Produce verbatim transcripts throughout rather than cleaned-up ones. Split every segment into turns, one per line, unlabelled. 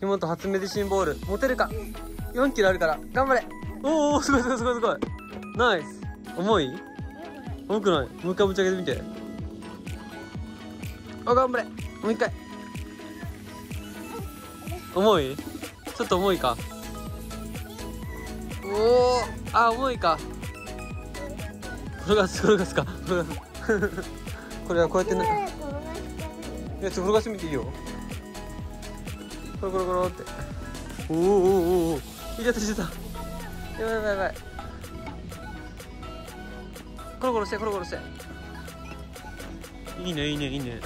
ヤマト初メディシンボール持てるか。よんキロあるから頑張れ。おお、すごいすごいすごいすごい。ナイス。重い？重くない？もう一回持ち上げてみて。あ、頑張れ。もう一回。重い？ちょっと重いか。おお、あ、重いか。転がす転がすか転がすこれはこうやってね。いや、ちょっと転がしてみていいよ。コロコロコロって。おおおおおお。入れた入れた。やばいやばいやばい。コロコロしてコロコロして。いいねいいねいいね。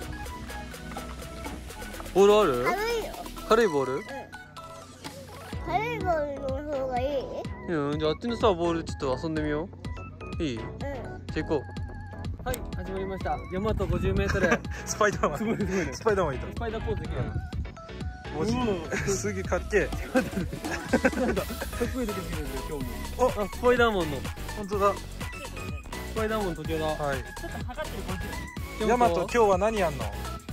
ボールある？
軽いよ。
軽いボール？うん。
軽いボールの方がいい？
うん、じゃああっちのさボールちょっと遊んでみよう。いい？うん。じゃあ行こう。はい、始まりました。ヤマトごじゅうメートル。
スパイダーマン。
すごいすごいね。
スパイダーマンいた。
スパイダーポーズできる。
文字すげえかっけえ。
なんかかっこいい出てきてるんだよ今日も。あ、スパイダーマンの。
本当だ。
スパイダーマン時計だ。はい。
ちょっと測ってる。ヤマト今日は何やんの？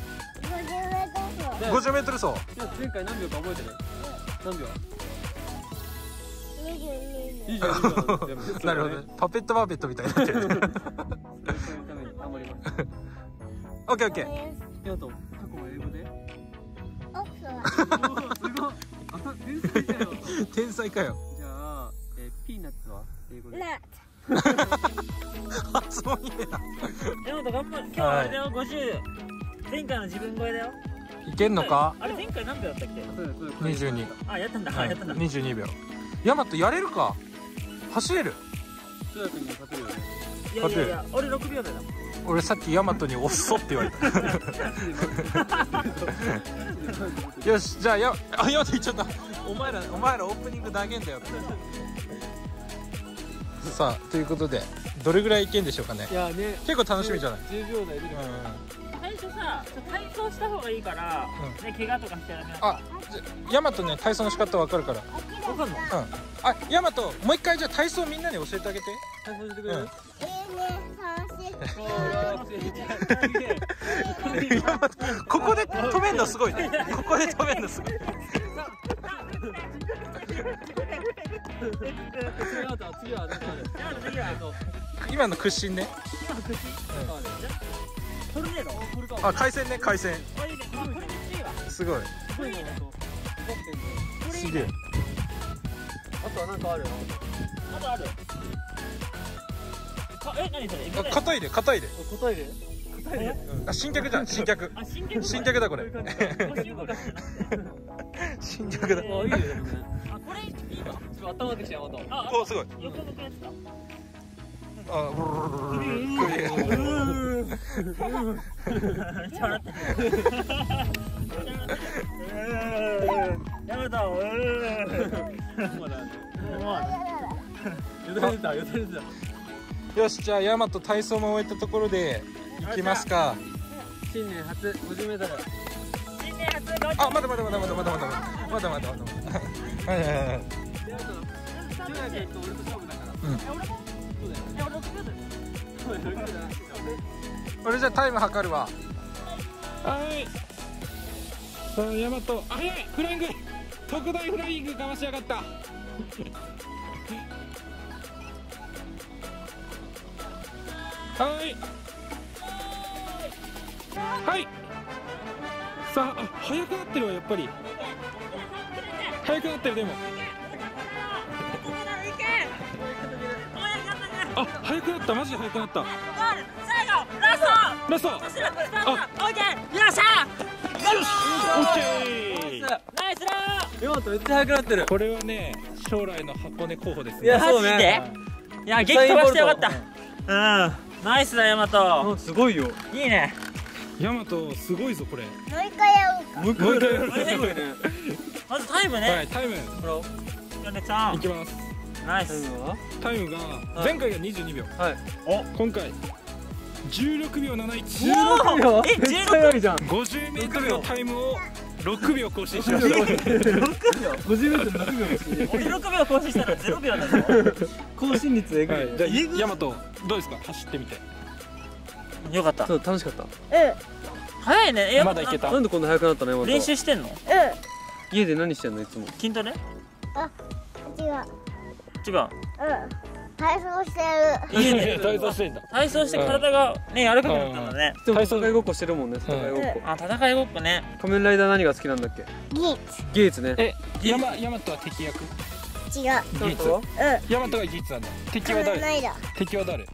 ごじゅうメートル走。
前回何秒か覚えてる？何秒？
にじゅうに。
なるほどね。パペットバーペットみたいになってる。
頑張ります。
オッケーオッケー。
ヤマト、過去は英語で？
オクソは。
すごい。あ、天才だよ。
天才かよ。
じゃあ、えー、ピーナッツは英語で？
ナッ
発音いいな。
ヤマト頑張る。今日はあれだよ、ごじゅう。前回の自分超えだよ。
いけんのか？
あれ前回何秒だったっけ？
にじゅうに。
あ、やったんだ。
は
やったんだ。
い。にじゅうにびょう。ヤマトやれるか？走れる？
つやくんに勝てるよね。
いやいやいや、俺ろくびょうだよ。
俺さっきヤマトに遅っって言われた。よし、じゃあや、あ、ヤマト言っちゃった。お前ら、お前らオープニング投げんだよって。さあ、ということでどれぐらいいけんでしょうかね。
いやね、
結構楽しみじゃない？
じゅうびょうだい出てくる。
最初さ、体操した方がいいから、ね、怪我とかしちゃダメな。
あ、じゃヤマトね、体操の仕方わかるから。
わかんの？
うん。あ、ヤマト、もう一回じゃあ体操みんなに教えてあげて。
体操してくれる？
ヤマト、ここで止めんのすごいね。ここで止めんのすごい。
次は何かある？
次は
今の屈伸ね。
トルネード。
あ、回旋ね、回旋。
これめっちゃいいわ。
すごい。すげえ。
あとは何かある？
あとある。あ、え、何それ？
あ、硬いで、硬いで。
答えで？答えで？
あ、新脚じゃん、新脚。
あ、新脚。
新脚だこれ。新脚だ。
あ、いいよね。
あ、これいいわ。
ちょっと頭できちゃうまた。
あ、
お、すごい。
横向くやつだ。
あ、
めっちゃ笑ってる。やめた。
まだね。よだれ出た、よだれ出た。
よし、じゃあヤマト体操も終えたところで行きますか。
新年初ごじゅうメートル。
新年初ごじゅう。
あ、まだまだまだまだまだまだまだまだまだまだまだ。はいはいはい。
中学行くと俺と勝負だから。
うん。
そうだよ。
え、俺ろくびょうだよ。
俺じゃあタイム測るわ。
はい。さあヤマト、あ、早い、フライング、特大フライングかましやがった。はい。はい。さあ、あ、速くなってるわ、やっぱり。速くなってる、でも。あ、速くなった、マジで速くなった。
最後、ラスト。
ラスト。
あ、オッケー、よっしゃ。
よし、オッケー。
ナイスラー。
ヤマトめっちゃ速くなってる。
これはね、将来の箱根候補ですね。
いや、そう
マジで
ね。
いや、激飛ばしてよかった。うん、ナイスだヤマト。
すごいよ。
いいね。
ヤマトすごいぞこれ。
もう一回やろうか。
もう一回やる。すごいね。
まずタイム
は
ね。
い、タイム
ほ
ヨネちゃん。
いきます。
ナイ
タイ
ス。
ムは？
タイムが前回がにじゅうにびょう、
はい。
お、今回じゅうろくびょうなないち。
じゅうろくびょう。
え、
めっちゃ速いじゃん。
ごじゅうメートルのタイムをろくびょう更新しました。
ろくびょう。ごじゅうメートルろくびょうですね。
俺ろくびょう更新したらゼロびょうだぞ。
更新率えぐいね。
はい、じゃあヤマトどうですか、走ってみて。
よかった。
そう、楽しかった。
うん。
早いね。え、
まだいけた。
なんでこんな速くなったのヤマト？
練習してんの？
うん。
家で何してんのいつも？
筋トレ？
あ、違う。
違う。
うん。体操してる。
家で
体操してんだ。
体操して体がね柔らかくなったんだね。
でも戦いごっこしてるもんね。戦いごっこ。
あ、戦いごっこね。
仮面ライダー何が好きなんだっけ？
ギー
ギーツね。
え、ヤマヤマトは敵役？
ツ。違う。
ギーツ。
うん。
ヤマトがギーツなんだ。敵は誰？
仮面ライダー。
敵は誰？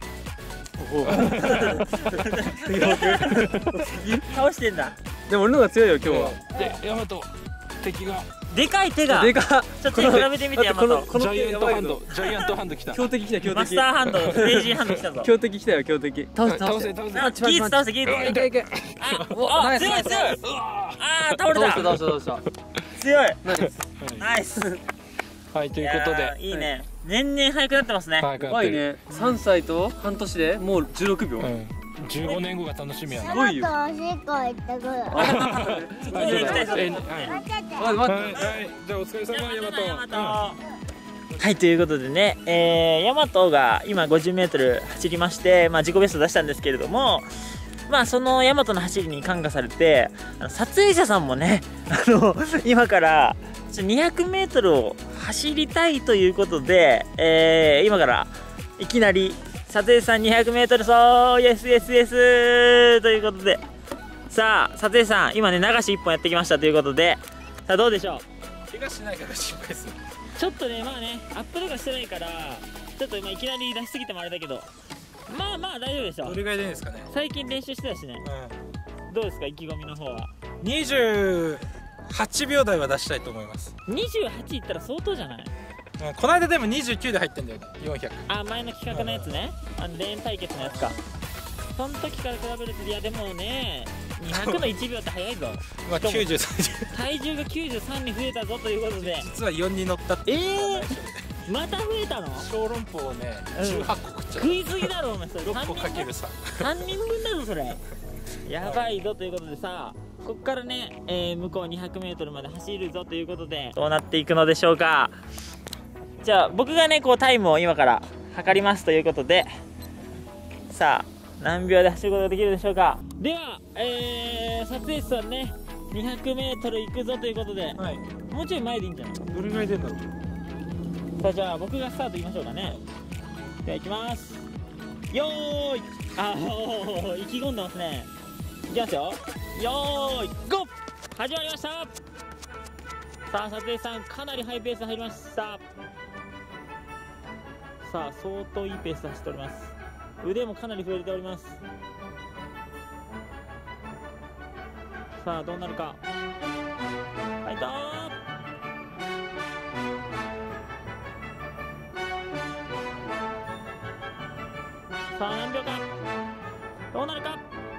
倒してんだ。
でも俺のが強いよ今日は。
で、ヤマト敵が
でかい手が。
でかっ。
ちょっと手比べてみてヤマト。
ジャイアントハン
ド。
ド、ジャイアントハンド来た。
強敵来た強敵。
マスターハンド、クレイジーハンド来たぞ。
強敵来たよ強敵。倒せ
倒せ倒せ。
あ、ギーツ倒せギーツ。
いけいけ。
あ、あ、強い強い。あー、倒れた。
倒した倒した倒した。
強い。
ナイス。
ナイス。
はい、ということ
いや
で
ーいいね。年々速くなってますね。
早くなってる。
怖いね。三歳と半年でもうじゅうろくびょう。
うん。じゅうごねんごが楽しみやな。
ヤマトおしっこ行ってくる。
トイレ行きたいぞ。
えはい
待ってて。
あ待って。
はいはい。じゃあお疲れ様ヤマト。
ヤマト。はいということでね、えー、ヤマトが今 ごじゅうメートル 走りまして、まあ、自己ベスト出したんですけれども、まあそのヤマトの走りに感化されて、あの撮影者さんもね、あの今からにひゃくメートルを走りたいということで、えー、今からいきなり撮影さん にひゃくメートル 走イエスイエスイエスということで、さあ撮影さん今ね流しいっぽんやってきましたということで、さあどうでしょう？
怪我しないから心配です。
ちょっとね、まあね、アップとかしてないから、ちょっと今いきなり出しすぎてもあれだけど、まあまあ大丈夫でしょ。
どれぐらいでいいんですかね。
最近練習してたしね。どうですか、意気込みの方は。
にじゅうはちびょう台は出したいと思います。
にじゅうはちいったら相当じゃない？
うん、この間でもにじゅうきゅうで入ってんだよね。よんひゃく。
あ、前の企画のやつね。あのレーン対決のやつか。その時から比べると、いやでもね、にひゃくのいちびょうって早いぞ。
まあきゅうじゅうさん。
体重がきゅうじゅうさんに増えたぞということで。
実はよんに乗ったって
え
いう。
ー、また増えたの？
小籠包をね、
うん
じゅうはっこ食っちゃう。
食いすぎだろお前それ。
ろっこかけるさん。
さんにんぶんだぞそれ。やばいぞということでさ、ここからね、えー、向こう にひゃくメートル まで走るぞということで、どうなっていくのでしょうか。じゃあ僕がねこうタイムを今から測りますということで、さあ何秒で走ることができるでしょうか。では、えー、撮影師さんね にひゃくメートル 行くぞということで、
はい。
もうちょい前でいいんじゃない？
どれぐらい出んだろう。
さあじゃあ僕がスタート言いましょうかね。では行きます。よーい、あー意気込んでますね。いきますよ。よーいゴー、始まりました。さあ撮影さんかなりハイペースで入りました。さあ相当いいペースで走っております。腕もかなり増えております。さあどうなるか。はいどー、さあ何秒か、どうなるか。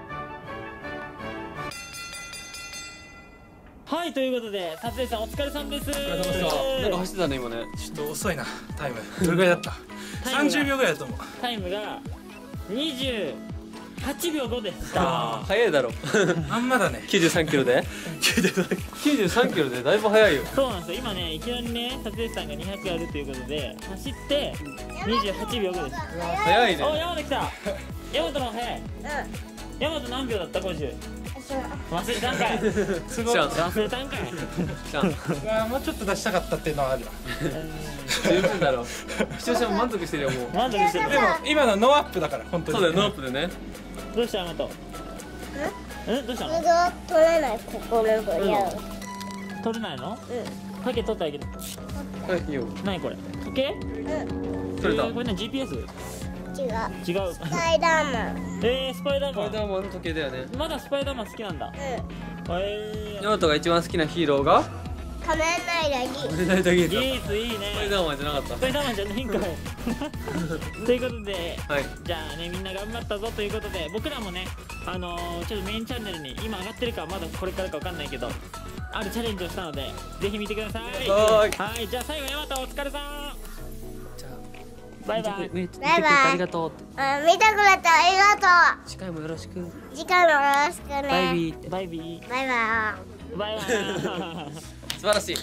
はいということで撮影さんお疲れさんです。お疲
れ様でした。なんか走ってたね今ね。
ちょっと遅いな、タイム。どれぐらいだった？
タイムが
さんじゅうびょうぐらいだと思う。
タイムがにじゅうはちびょうごでした。
あ
早いだろ。
あんまだね。
きゅうじゅうさんキロで？きゅうじゅうさんキロでだいぶ早いよ。
そうなんですよ。今ねいきなりね撮影師さんがにひゃくやるということで走ってにじゅうはちびょうごです。
早いね。
お、ヤマト来た。ヤマトの方が早い。
うん。
ヤマト何秒だった？ごじゅう。
そう。
忘れたんかい。
すごい。
じゃあ
忘れたんかい。
じゃん。
うわもうちょっと出したかったっていうのはあるわ。
十分だろ。視聴者も満足してるよもう。
満足してる。
でも今のノーアップだから本当に。
そうだよノープでね。
どうしたヤマト？うんどうしたの？
水を取れないここの子やる。
取れないの？
う
時計取ってあげる。
はいいいよ。
何これ？時計？
ん。うん。
取れた
えーこれね ジーピーエス？
違う。
違う。
スパイダーマン。
えー、スパイダーマン。
スパイダーマンの時計だよね。
まだスパイダーマン好きなんだ。
うん。
え
ヤマトが一番好きなヒーローが
仮面ライダーギー。
俺大体ゲ
ー、ギ
ー
ースいいね。
スパイダーマンじゃなかった。
スパイダーマンじゃないんかい。ということで、
はい。
じゃあねみんな頑張ったぞということで、僕らもねあのー、ちょっとメインチャンネルに今上がってるかまだこれからかわかんないけど、あるチャレンジをしたのでぜひ見てください。
はーい
はい、じゃあ最後ヤマトお疲れさん。バイバイ。
見てくれて
バイバイ
ありがとうって。
あ、見てくれてありがと
次回もよろしく。
う。次回もよろしくね。
バイビーって。
バイビー。
バイバイ。
バイバイ。
素晴らしい。